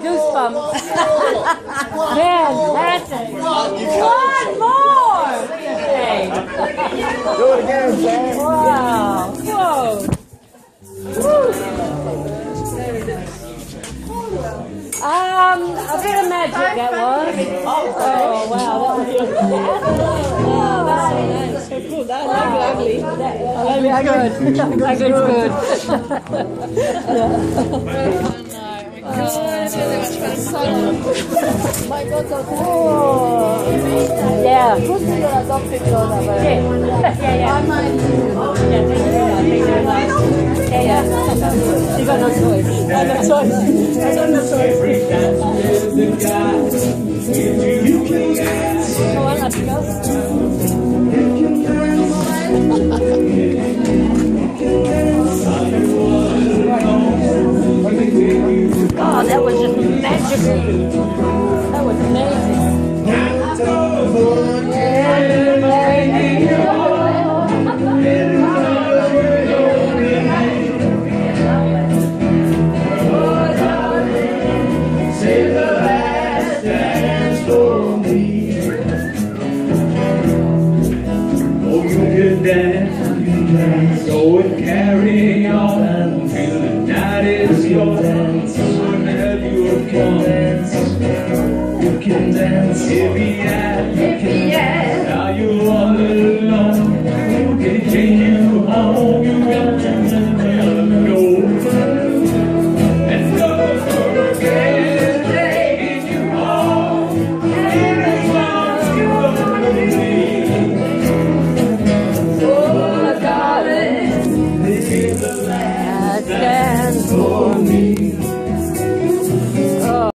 goosebumps. Fantastic. One more. Okay. Do it again, Sam. Wow. Whoa. Woo. A bit of magic that was. Oh wow, that was good. That ugly. That good. That good's good. My God, so Yeah. put me your adopted daughter. Yeah. Yeah. You got no choice. I got no choice. I got no choice. Come on, let's go. Oh, that was just magical. That was amazing. Go and carry on until the night is yours. Whenever you dance, you can dance. If yes, are you all alone? Who can take you home? You got to go. And go again, taking you home. And as long as you're with me. Stands for me.